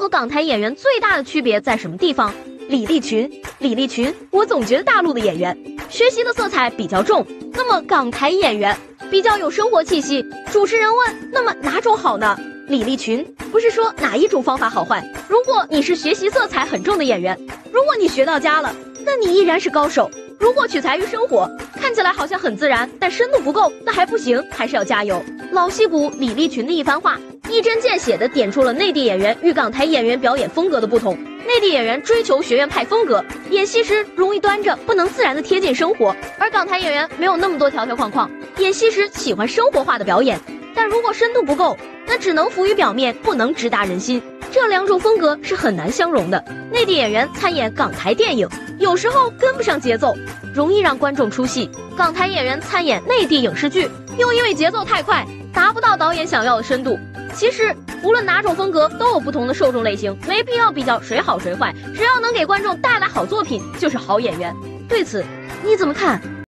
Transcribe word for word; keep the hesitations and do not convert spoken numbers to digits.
和港台演员最大的区别在什么地方？李立群，李立群，我总觉得大陆的演员学习的色彩比较重，那么港台演员比较有生活气息。主持人问，那么哪种好呢？李立群，不是说哪一种方法好坏，如果你是学习色彩很重的演员，如果你学到家了，那你依然是高手。如果取材于生活，看起来好像很自然，但深度不够，那还不行，还是要加油。老戏骨李立群的一番话，一针见血地点出了内地演员与港台演员表演风格的不同。内地演员追求学院派风格，演戏时容易端着，不能自然地贴近生活；而港台演员没有那么多条条框框，演戏时喜欢生活化的表演。但如果深度不够，那只能浮于表面，不能直达人心。这两种风格是很难相容的。内地演员参演港台电影，有时候跟不上节奏，容易让观众出戏；港台演员参演内地影视剧，又因为节奏太快，达不到导演想要的深度。其实无论哪种风格都有不同的受众类型，没必要比较谁好谁坏，只要能给观众带来好作品就是好演员。对此你怎么看？